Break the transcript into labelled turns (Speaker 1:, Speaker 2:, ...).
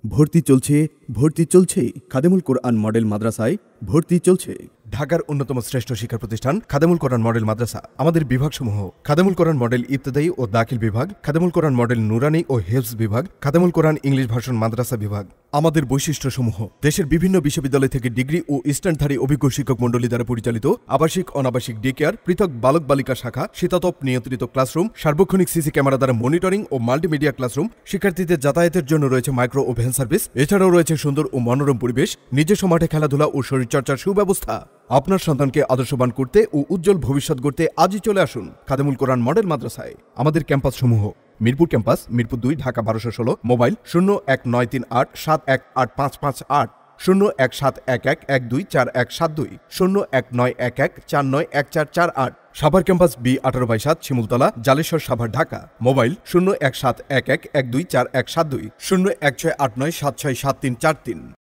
Speaker 1: ভর্তি চলছে ভর্তি চলছে খাদেমুল কোরআন মডেল মাদ্রাসায় ভর্তি চলছে।
Speaker 2: ঢাকার অন্যতম শ্রেষ্ঠ শিক্ষা প্রতিষ্ঠান খাদেমুল কোরআন মডেল মাদ্রাসা। আমাদের বিভাগসমূহ: খাদেমুল কোরআন মডেল ইবতেদায়ী ও দাখিল বিভাগ, খাদেমুল কোরআন মডেল নুরানী ও হেফজ বিভাগ, খাদেমুল কোরআন ইংলিশ ভার্সন মাদ্রাসা বিভাগ। আমাদের বৈশিষ্ট্যসমূহ: দেশের বিভিন্ন বিশ্ববিদ্যালয় থেকে ডিগ্রি ও স্ট্যান্ডধারী অভিজ্ঞ শিক্ষক মণ্ডলী দ্বারা পরিচালিত আবাসিক অনাবাসিক ডে কেয়ার, পৃথক বালক বালিকা শাখা, শীতাতপ নিয়ন্ত্রিত ক্লাসরুম, সার্বক্ষণিক সিসি ক্যামেরা দ্বারা মনিটরিং ও মাল্টিমিডিয়া ক্লাসরুম। শিক্ষার্থীদের যাতায়াতের জন্য রয়েছে মাইক্রো ও ভ্যান সার্ভিস। এছাড়াও রয়েছে সুন্দর ও মনোরম পরিবেশ, নিজস্ব মাঠে খেলাধুলা ও শরীরচর্চার সুব্যবস্থা। আপনার সন্তানকে আদর্শবান করতে ও উজ্জ্বল ভবিষ্যৎ গড়তে আজই চলে আসুন খাদেমুল কোরআন মডেল মাদ্রাসায়। আমাদের ক্যাম্পাসসমূহ: Mirpur campus, Mirpur 2, Dhaka 1216। Mobile 019381785558, 017111124172, 0191149148। Savar campus B18/7, Shimultala, Jaleshwar, Savar, Dhaka. Mobile 017111124172, 016897676343।